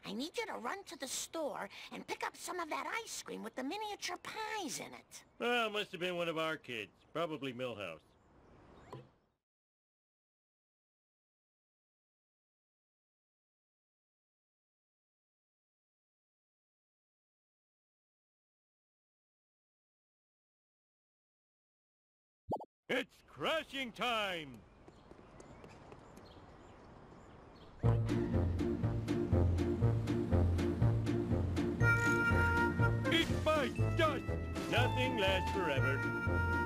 I need you to run to the store and pick up some of that ice cream with the miniature pies in it. Oh, must have been one of our kids. Probably Millhouse. It's crashing time! Eat my dust! Nothing lasts forever.